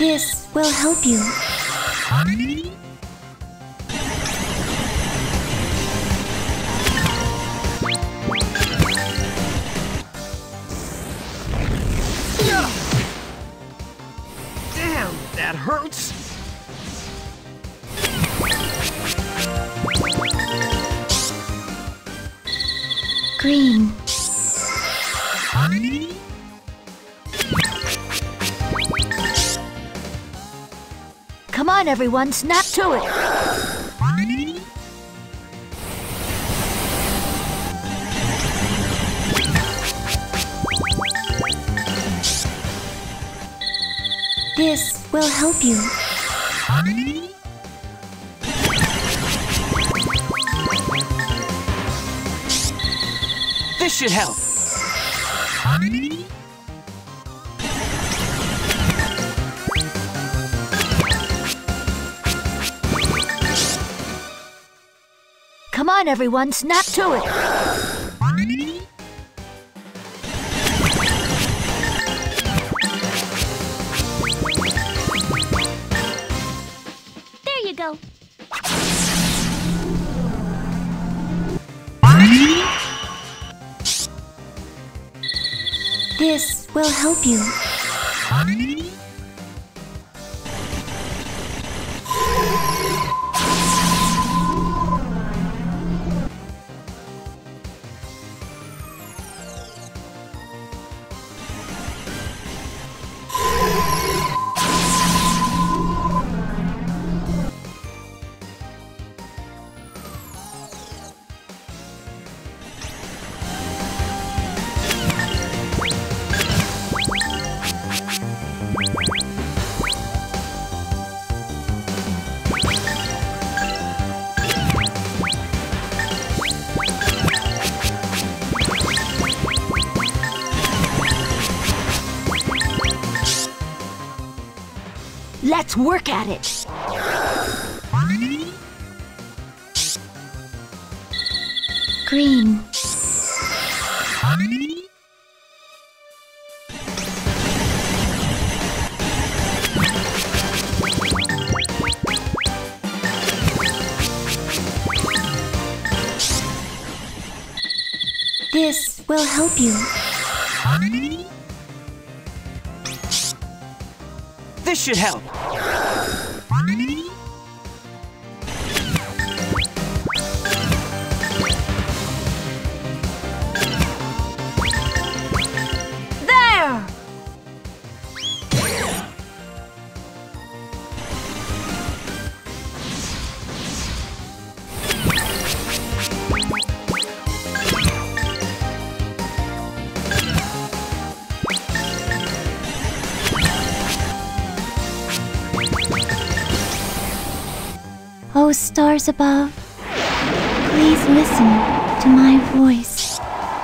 This will help you. Damn, that hurts! Green. Come on, everyone, snap to it! This will help you. This should help. Come on, everyone, snap to it! There you go. This will help you. Let's work at it! Green. This will help you. This should help. There! Oh, stars above, please listen to my voice.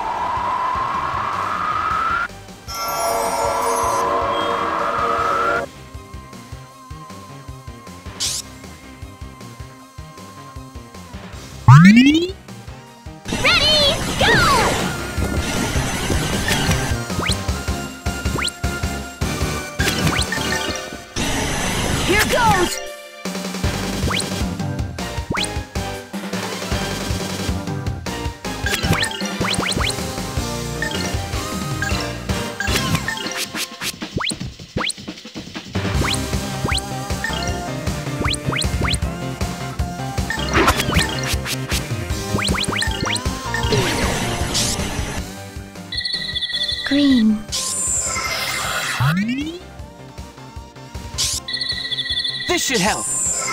Ready, go! Here goes! Green. This should help.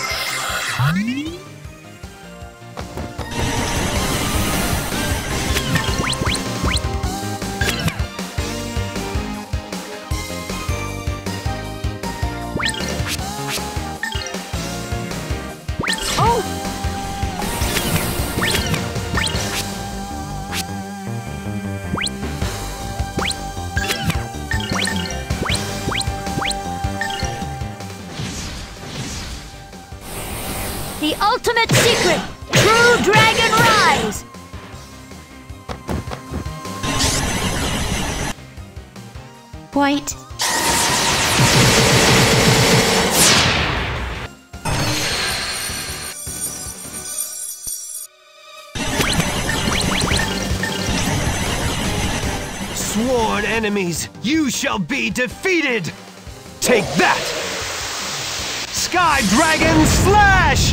The ultimate secret! True Dragon Rise! White. enemies, you shall be defeated! Take that! Sky Dragon Slash!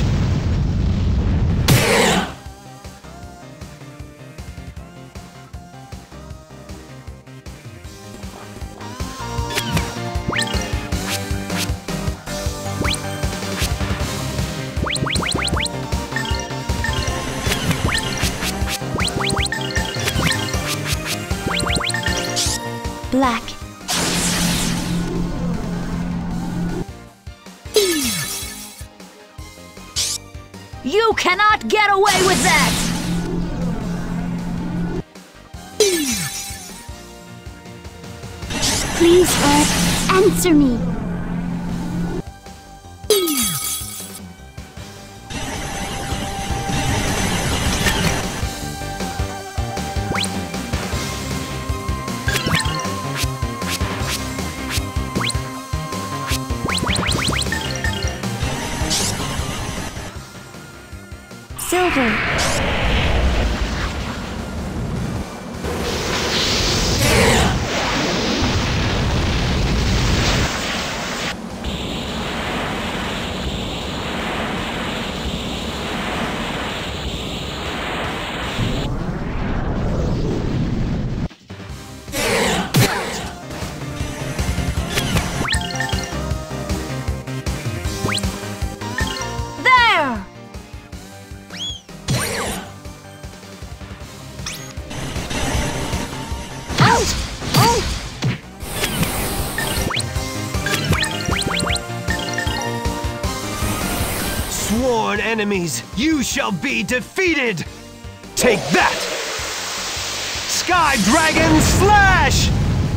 Black. You cannot get away with that! Please, Earth, answer me. Silver. There! Out! Oh! Sworn enemies, you shall be defeated! Take that! Sky Dragon Slash!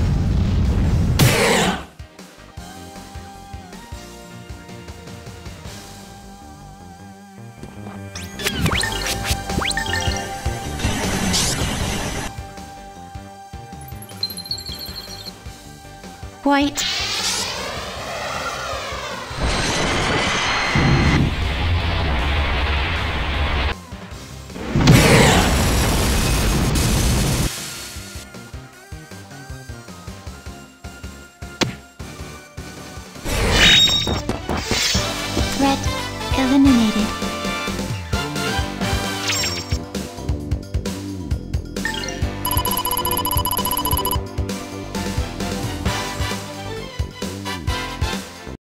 White. Red.